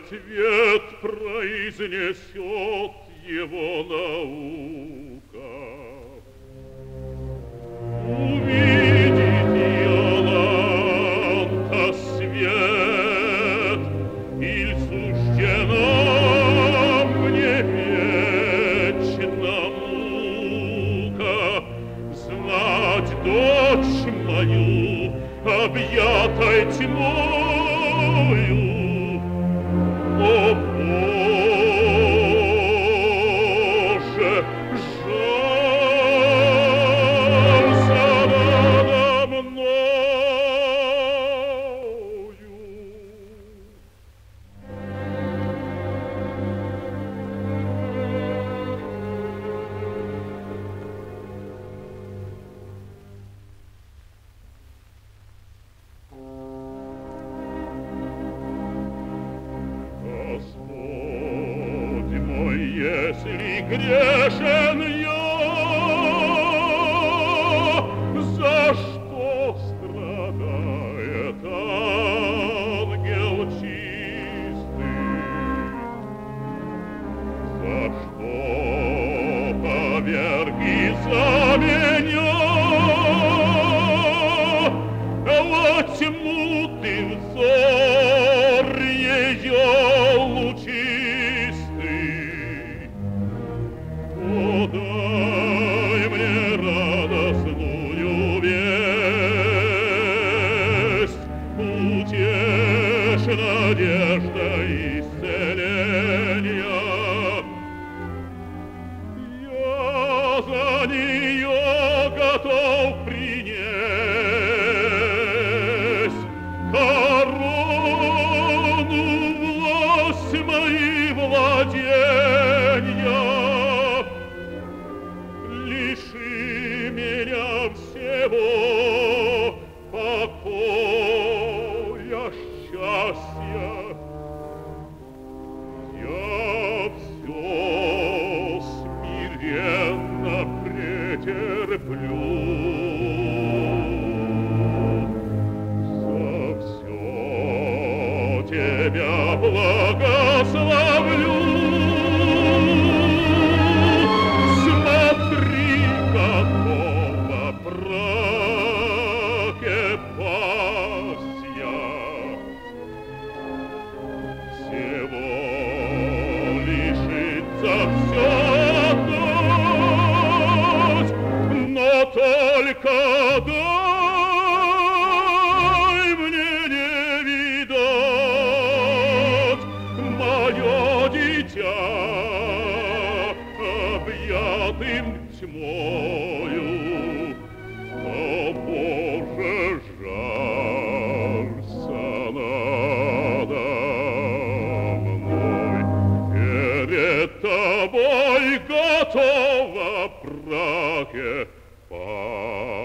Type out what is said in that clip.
ответ произнесет его наука. Увидит Иоланта свет, иль суждена мне вечна мука, знать дочь мою, объятой тьмою. О, Боже, жалься надо мною. Господь мой, если грешен я, за что страдает ангел чистый? За что поверг из-за меня во тьму ты взор ее лучистый? О, дай мне радостную весть, утешь надежда исцеления. Я за нее готов принесть корону, власть мои владения. Лиши меня всего покоя, счастья. Я все смиренно претерплю. За все тебя благословлю. Смотри, какого браке пас я. Всего лишиться все отдать, но только дай мне не видать мое дитя, объятым тьмою. О, Боже, жалься надо мной, перед тобой готова браке пасть.